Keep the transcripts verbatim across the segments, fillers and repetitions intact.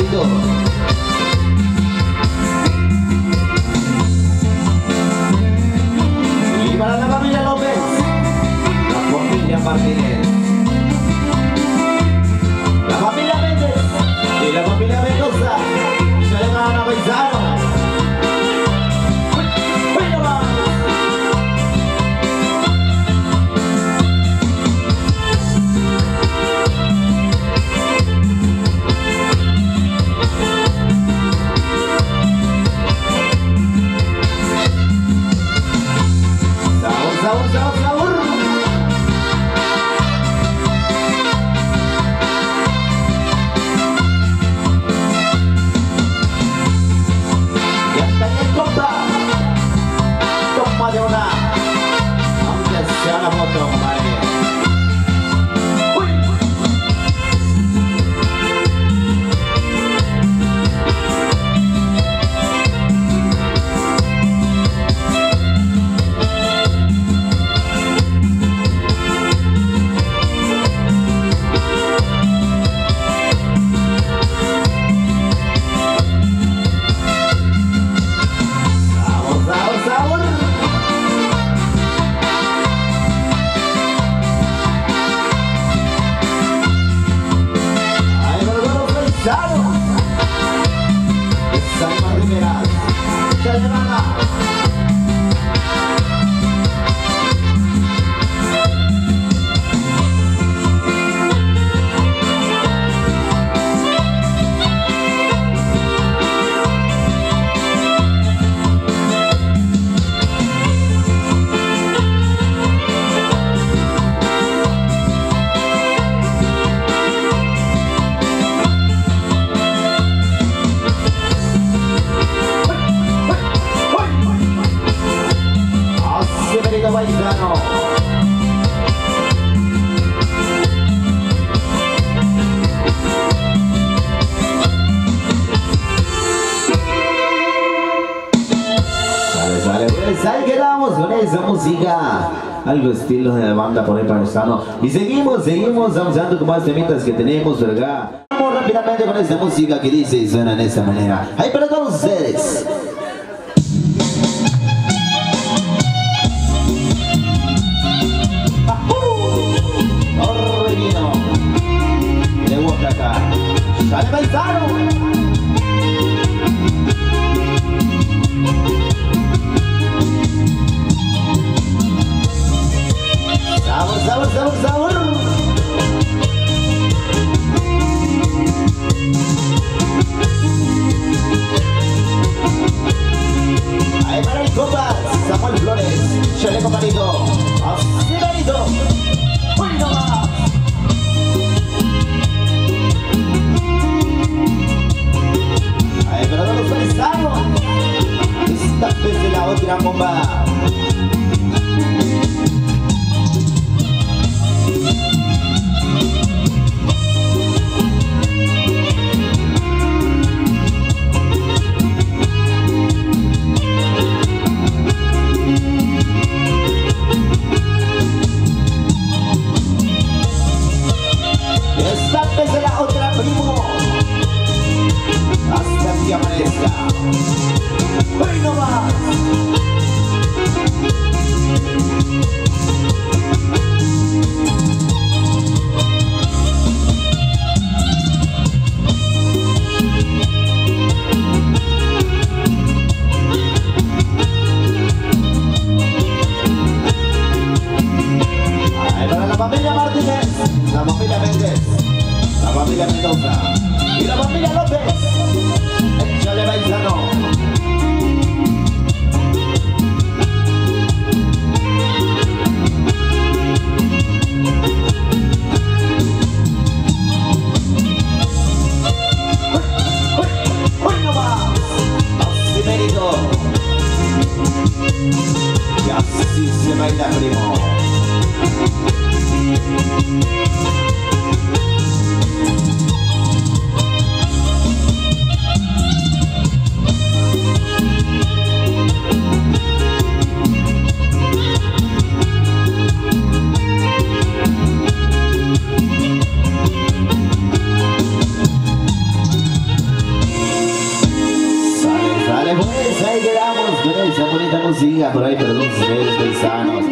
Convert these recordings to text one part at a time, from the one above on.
compadrito. Y para la familia López, la familia Martínez, la familia Méndez y la familia Mendoza, se le van a paisano. Sabor, sabor, sabor. Ya está en el compa. Toma de una. Aunque sea la moto, compadre. Paisano. Sale, sale, pues ahí quedamos con esa música. Algo estilo de banda por ahí paisano. Y seguimos, seguimos avanzando con más temitas que tenemos, ¿verdad? Vamos rápidamente con esta música que dice y suena de esta manera. Ahí para todos ustedes. De Oaxaca, sale paisano. Sabor, sabor, sabor, sabor. Ahí para el compa Samuel Flores, chale compadrito, así bonito. Uy, no más. Ahí para los paisanos, esta vez de la otra bomba. De la otra primo hasta que amanezca. Hoy no más. Ahí para la familia Martínez, la familia Méndez, la familia Mendoza y la familia López. Échale paisano. Uy, uy, uy, no más. Así mérito. Y así se baila, primo. Sale pues, ahí quedamos con esa bonita música por ahí, perdón, ustedes paisanos.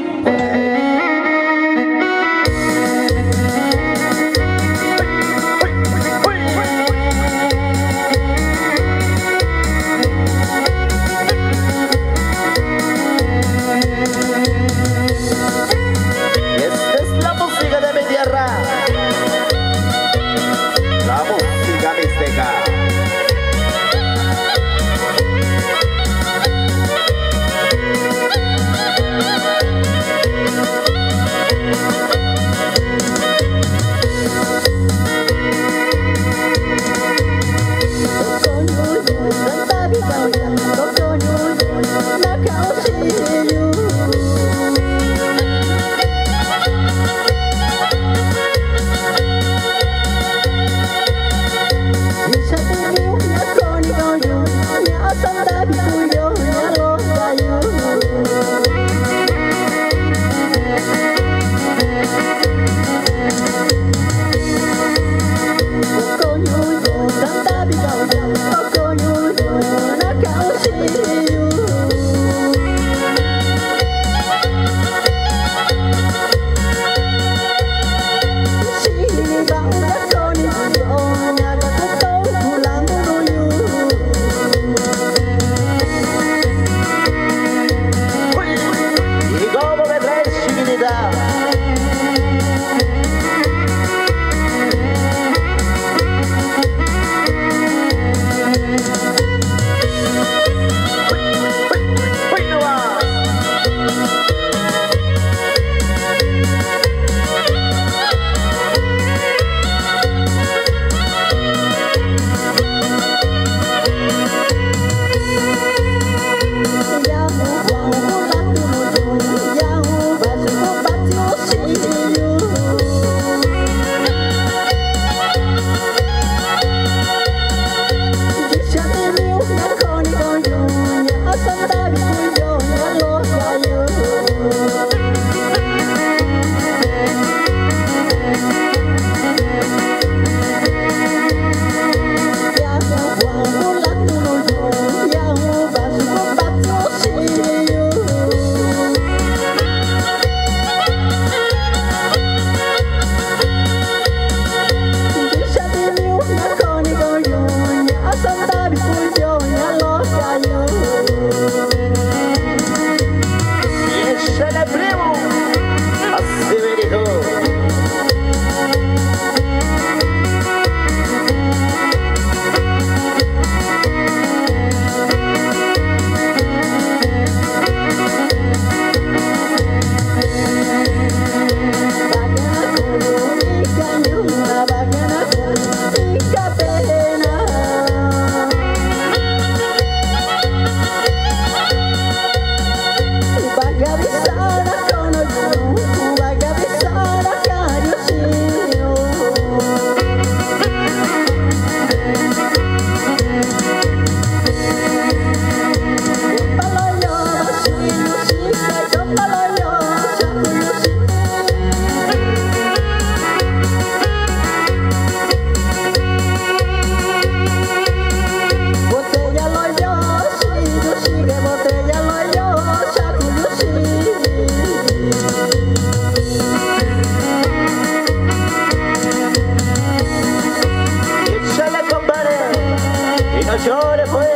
Llore pues,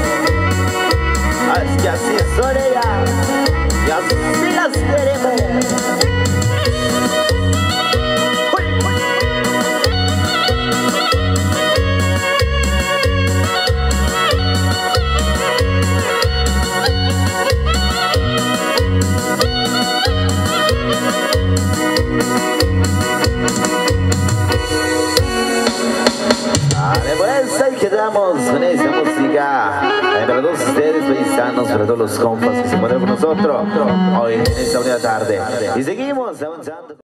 es que así son ellas y así las queremos. Vale, pues ahí quedamos con esta música. Eh, para todos ustedes, paisanos, para todos los compas que se encuentran con nosotros hoy en esta bonita tarde. Y seguimos avanzando.